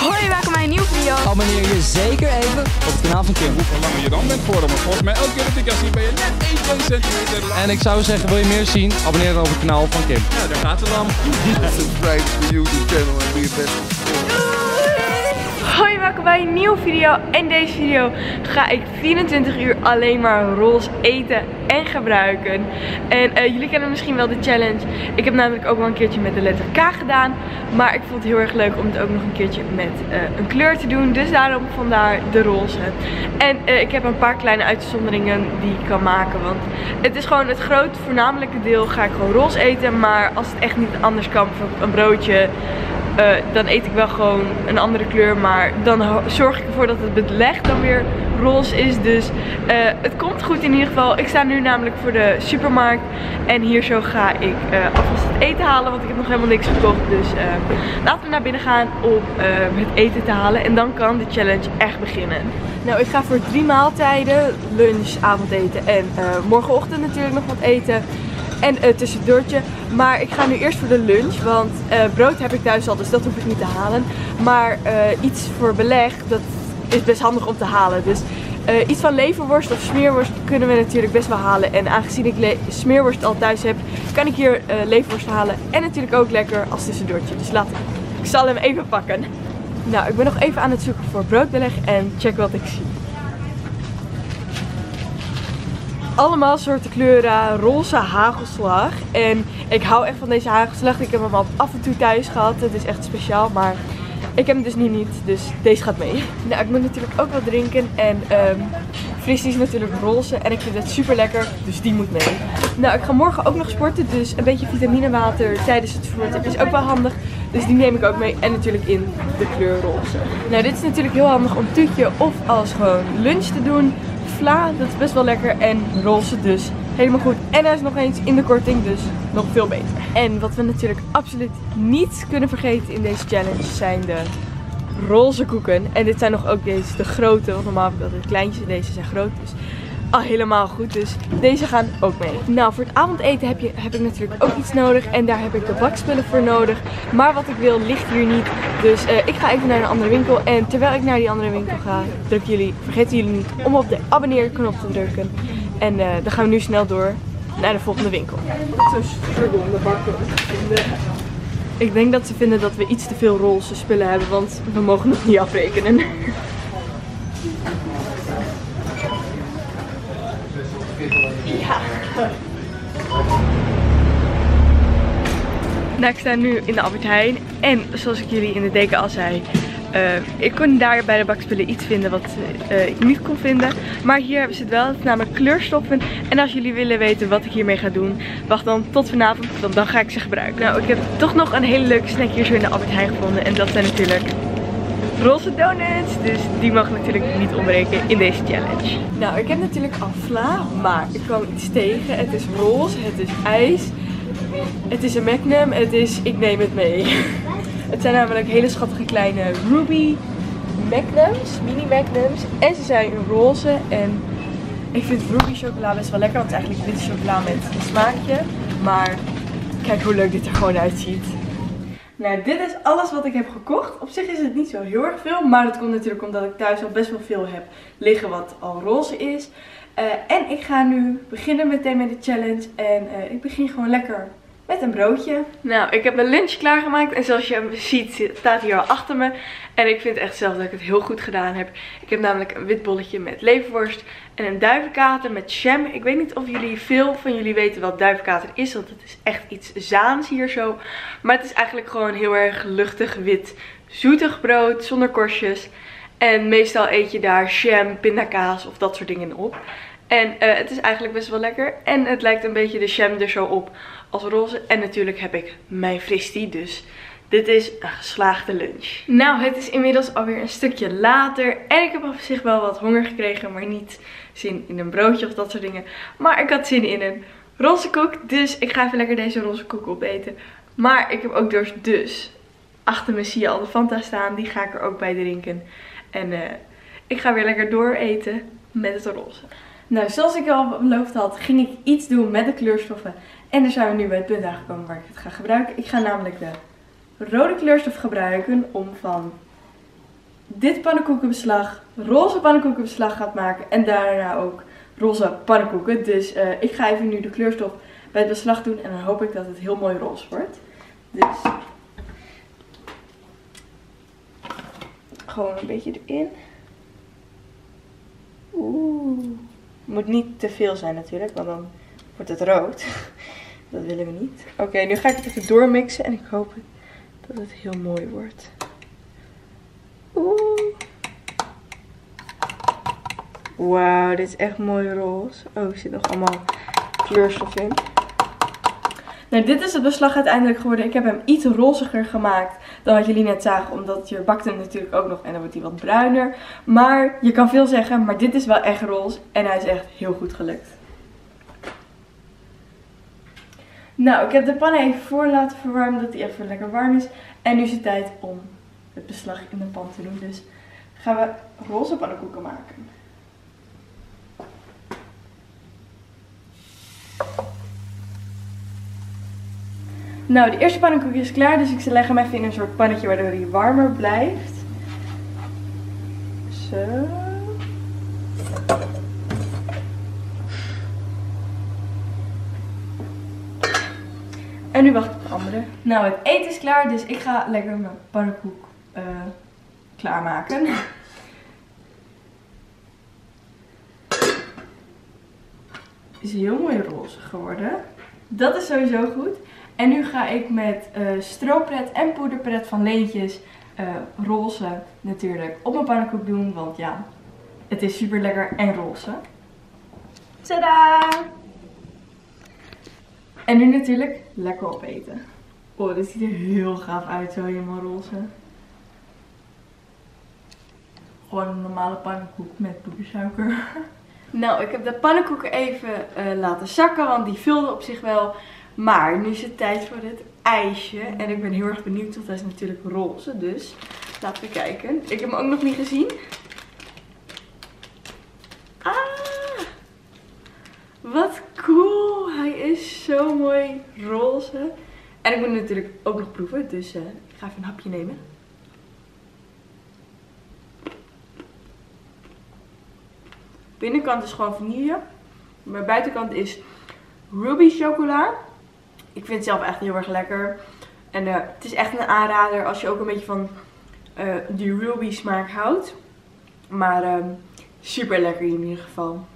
Hoi, we maken een nieuwe video. Abonneer je zeker even op het kanaal van Kim. Hoe langer je dan bent voor hem. Volgens mij elke keer dat ik jou zie ben je net 1 centimeter lang. En ik zou zeggen, wil je meer zien? Abonneer dan op het kanaal van Kim. Ja, daar gaat het dan. Subscribe to the YouTube channel and be a best. Hoi, welkom bij een nieuwe video. In deze video ga ik 24 uur alleen maar rolls eten en gebruiken. En jullie kennen misschien wel de challenge. Ik heb namelijk ook wel een keertje met de letter K gedaan. Maar ik vond het heel erg leuk om het ook nog een keertje met een kleur te doen. Dus daarom vandaar de roze. En ik heb een paar kleine uitzonderingen die ik kan maken. Want het is gewoon het groot voornamelijke deel ga ik gewoon roze eten. Maar als het echt niet anders kan, bijvoorbeeld een broodje... dan eet ik wel gewoon een andere kleur, maar dan zorg ik ervoor dat het beleg dan weer roze is. Dus het komt goed in ieder geval. Ik sta nu namelijk voor de supermarkt en hier zo ga ik alvast het eten halen, want ik heb nog helemaal niks gekocht. Dus laten we naar binnen gaan om het eten te halen en dan kan de challenge echt beginnen. Nou, ik ga voor 3 maaltijden, lunch, avondeten en morgenochtend natuurlijk nog wat eten. En tussendoortje. Maar ik ga nu eerst voor de lunch. Want brood heb ik thuis al, dus dat hoef ik niet te halen. Maar iets voor beleg, dat is best handig om te halen. Dus iets van leverworst of smeerworst kunnen we natuurlijk best wel halen. En aangezien ik smeerworst al thuis heb, kan ik hier leverworst halen. En natuurlijk ook lekker als tussendoortje. Dus ik zal hem even pakken. Nou, ik ben nog even aan het zoeken voor broodbeleg en check wat ik zie. Allemaal soorten kleuren, roze hagelslag. En ik hou echt van deze hagelslag. Ik heb hem al af en toe thuis gehad. Het is echt speciaal, maar ik heb hem dus niet. Dus deze gaat mee. Nou, ik moet natuurlijk ook wat drinken. En fristie is natuurlijk roze. En ik vind het super lekker, dus die moet mee. Nou, ik ga morgen ook nog sporten. Dus een beetje vitaminewater tijdens het sporten is ook wel handig. Dus die neem ik ook mee. En natuurlijk in de kleur roze. Nou, dit is natuurlijk heel handig om toetje of als gewoon lunch te doen. Vla, dat is best wel lekker en roze dus helemaal goed. En hij is nog eens in de korting, dus nog veel beter. En wat we natuurlijk absoluut niet kunnen vergeten in deze challenge zijn de roze koeken. En dit zijn nog ook deze, de grote, want normaal heb ik altijd kleintjes en deze zijn groot. Dus al helemaal goed, dus deze gaan ook mee. Nou, voor het avondeten heb ik natuurlijk ook iets nodig en daar heb ik de bakspullen voor nodig. Maar wat ik wil ligt hier niet, dus ik ga even naar een andere winkel. En terwijl ik naar die andere winkel ga, vergeten jullie niet om op de abonneerknop te drukken. En dan gaan we nu snel door naar de volgende winkel. Zo'n struggle om de bakken te vinden. Ik denk dat ze vinden dat we iets te veel roze spullen hebben, want we mogen nog niet afrekenen. Ja. Nou, ik sta nu in de Albert Heijn en zoals ik jullie in de deken al zei, ik kon daar bij de bakspullen iets vinden wat ik niet kon vinden. Maar hier hebben ze het wel, het is namelijk kleurstoffen. En als jullie willen weten wat ik hiermee ga doen, wacht dan tot vanavond, want dan ga ik ze gebruiken. Nou, ik heb toch nog een hele leuke snack hier zo in de Albert Heijn gevonden en dat zijn natuurlijk roze donuts, dus die mogen natuurlijk niet ontbreken in deze challenge. Nou, ik heb natuurlijk al vla, maar ik kwam iets tegen. Het is roze, het is ijs, het is een Magnum, het is ik neem het mee. Het zijn namelijk hele schattige kleine Ruby Magnums, mini Magnums. En ze zijn roze en ik vind Ruby chocola best wel lekker, want het is eigenlijk witte chocola met een smaakje. Maar kijk hoe leuk dit er gewoon uitziet. Nou, dit is alles wat ik heb gekocht. Op zich is het niet zo heel erg veel, maar dat komt natuurlijk omdat ik thuis al best wel veel heb liggen wat al roze is. En ik ga nu beginnen meteen met de challenge en ik begin gewoon lekker met een broodje. Nou, ik heb mijn lunch klaargemaakt en zoals je hem ziet staat hij al achter me. En ik vind echt zelf dat ik het heel goed gedaan heb. Ik heb namelijk een wit bolletje met leverworst en een duivenkater met jam. Ik weet niet of veel van jullie weten wat duivenkater is, want het is echt iets Zaans hier zo. Maar het is eigenlijk gewoon heel erg luchtig wit zoetig brood zonder korstjes. En meestal eet je daar jam, pindakaas of dat soort dingen op. En het is eigenlijk best wel lekker. En het lijkt een beetje de jam er zo op als roze. En natuurlijk heb ik mijn fristie, dus dit is een geslaagde lunch. Nou, het is inmiddels alweer een stukje later. En ik heb op zich wel wat honger gekregen, maar niet zin in een broodje of dat soort dingen. Maar ik had zin in een roze koek, dus ik ga even lekker deze roze koek opeten. Maar ik heb ook dorst, dus achter me zie je al de Fanta staan. Die ga ik er ook bij drinken. En ik ga weer lekker door eten met het roze. Nou, zoals ik al beloofd had, ging ik iets doen met de kleurstoffen. En daar zijn we nu bij het punt aangekomen waar ik het ga gebruiken. Ik ga namelijk de rode kleurstof gebruiken om van dit pannenkoekenbeslag, roze pannenkoekenbeslag gaat maken. En daarna ook roze pannenkoeken. Dus ik ga even nu de kleurstof bij het beslag doen. En dan hoop ik dat het heel mooi roze wordt. Dus gewoon een beetje erin. Oeh. Moet niet te veel zijn natuurlijk, want dan wordt het rood. Dat willen we niet. Oké, nu ga ik het even doormixen en ik hoop dat het heel mooi wordt. Oeh. Wauw, dit is echt mooi roze. Oh, er zit nog allemaal kleurstof in. Nou, dit is het beslag uiteindelijk geworden. Ik heb hem iets roziger gemaakt dan wat jullie net zagen. Omdat je bakt hem natuurlijk ook nog en dan wordt hij wat bruiner. Maar je kan veel zeggen, maar dit is wel echt roze. En hij is echt heel goed gelukt. Nou, ik heb de pan even voor laten verwarmen, dat hij even lekker warm is. En nu is het tijd om het beslag in de pan te doen. Dus gaan we roze pannenkoeken maken. Nou, de eerste pannenkoek is klaar, dus ik leg hem even in een soort pannetje waardoor hij warmer blijft. Zo. En nu wacht ik op de andere. Nou, het eten is klaar, dus ik ga lekker mijn pannenkoek klaarmaken. Is heel mooi roze geworden. Dat is sowieso goed. En nu ga ik met stroopret en poederpret van Leentjes, roze natuurlijk, op mijn pannenkoek doen. Want ja, het is super lekker en roze. Tadaa! En nu natuurlijk lekker opeten. Oh, dit ziet er heel gaaf uit, zo helemaal roze. Gewoon een normale pannenkoek met poedersuiker. Nou, ik heb de pannenkoeken even laten zakken, want die vulden op zich wel. Maar nu is het tijd voor het ijsje. En ik ben heel erg benieuwd, want hij is natuurlijk roze. Dus laten we kijken. Ik heb hem ook nog niet gezien. Ah! Wat cool! Hij is zo mooi roze. En ik moet hem natuurlijk ook nog proeven. Dus ik ga even een hapje nemen. Binnenkant is gewoon vanille. Mijn buitenkant is ruby chocola. Ik vind het zelf echt heel erg lekker. En het is echt een aanrader als je ook een beetje van die ruby smaak houdt. Maar super lekker in ieder geval.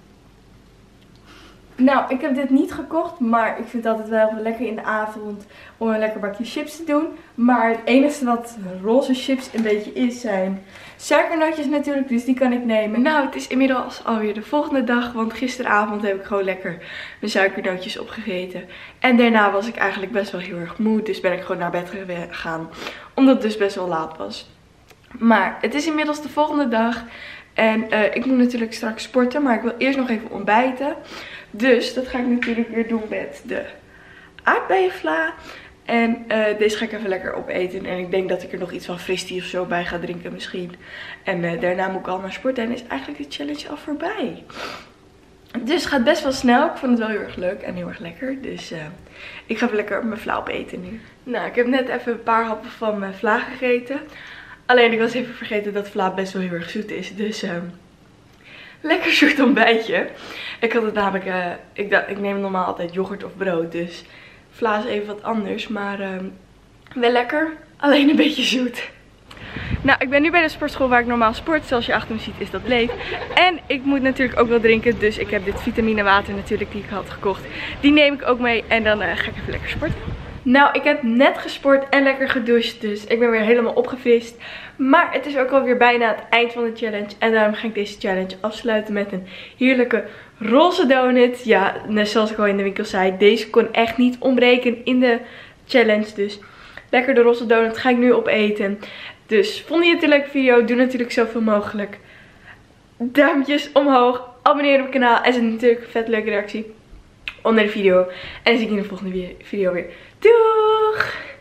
Nou, ik heb dit niet gekocht, maar ik vind het altijd wel lekker in de avond om een lekker bakje chips te doen. Maar het enige wat roze chips een beetje is, zijn suikernootjes natuurlijk, dus die kan ik nemen. Nou, het is inmiddels alweer de volgende dag, want gisteravond heb ik gewoon lekker mijn suikernootjes opgegeten. En daarna was ik eigenlijk best wel heel erg moe, dus ben ik gewoon naar bed gegaan, omdat het dus best wel laat was. Maar het is inmiddels de volgende dag en ik moet natuurlijk straks sporten, maar ik wil eerst nog even ontbijten. Dus dat ga ik natuurlijk weer doen met de aardbeienvla. En deze ga ik even lekker opeten. En ik denk dat ik er nog iets van fristie of zo bij ga drinken misschien. En daarna moet ik al naar sporten. En is eigenlijk de challenge al voorbij. Dus het gaat best wel snel. Ik vond het wel heel erg leuk en heel erg lekker. Dus ik ga even lekker mijn vla opeten nu. Nou, ik heb net even een paar happen van mijn vla gegeten. Alleen ik was even vergeten dat vla best wel heel erg zoet is. Dus lekker zoet ontbijtje. Ik had het namelijk, ik neem normaal altijd yoghurt of brood. Dus vla is even wat anders. Maar wel lekker. Alleen een beetje zoet. Nou, ik ben nu bij de sportschool waar ik normaal sport. Zoals je achter me ziet is dat leeg. En ik moet natuurlijk ook wel drinken. Dus ik heb dit vitaminewater natuurlijk die ik had gekocht. Die neem ik ook mee. En dan ga ik even lekker sporten. Nou, ik heb net gesport en lekker gedoucht. Dus ik ben weer helemaal opgefrist. Maar het is ook alweer bijna het eind van de challenge. En daarom ga ik deze challenge afsluiten met een heerlijke roze donut. Ja, net zoals ik al in de winkel zei. Deze kon echt niet ontbreken in de challenge. Dus lekker de roze donut ga ik nu opeten. Dus vond je het een leuke video? Doe natuurlijk zoveel mogelijk duimpjes omhoog. Abonneer op mijn kanaal. En zet natuurlijk een vet leuke reactie onder de video. En dan zie ik je in de volgende video weer. Doeg!